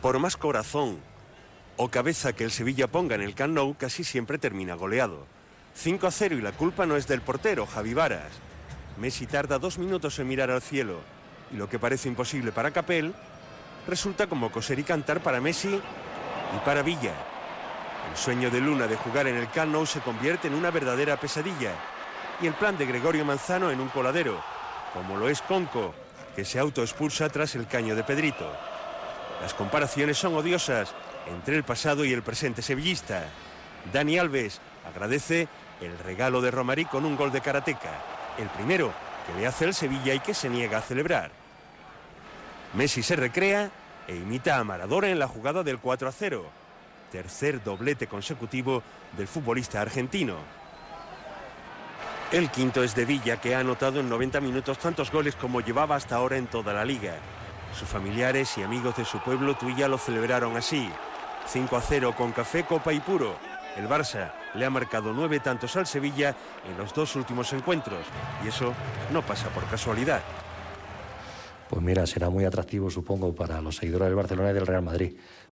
Por más corazón o cabeza que el Sevilla ponga en el Camp Nou, casi siempre termina goleado. 5-0 y la culpa no es del portero, Javi Varas. Messi tarda 2 minutos en mirar al cielo y lo que parece imposible para Capel resulta como coser y cantar para Messi y para Villa. El sueño de Luna de jugar en el Camp Nou se convierte en una verdadera pesadilla y el plan de Gregorio Manzano en un coladero, como lo es Conco, que se autoexpulsa tras el caño de Pedrito. Las comparaciones son odiosas entre el pasado y el presente sevillista. Dani Alves agradece el regalo de Romarí con un gol de karateca, el primero que le hace el Sevilla y que se niega a celebrar. Messi se recrea e imita a Maradona en la jugada del 4-0, tercer doblete consecutivo del futbolista argentino. El quinto es de Villa, que ha anotado en 90 minutos tantos goles como llevaba hasta ahora en toda la liga. Sus familiares y amigos de su pueblo Tuilla lo celebraron así: 5-0 con café, copa y puro. El Barça le ha marcado 9 tantos al Sevilla en los 2 últimos encuentros y eso no pasa por casualidad. Pues mira, será muy atractivo, supongo, para los seguidores del Barcelona y del Real Madrid.